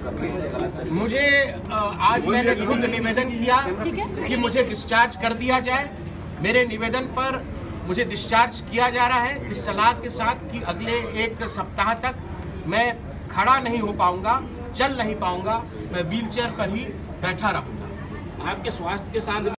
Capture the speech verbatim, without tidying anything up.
मुझे आज मैंने खुद निवेदन किया कि मुझे डिस्चार्ज कर दिया जाए। मेरे निवेदन पर मुझे डिस्चार्ज किया जा रहा है इस सलाह के साथ कि अगले एक सप्ताह तक मैं खड़ा नहीं हो पाऊंगा, चल नहीं पाऊंगा, मैं व्हीलचेयर पर ही बैठा रहूंगा। आपके स्वास्थ्य के साथ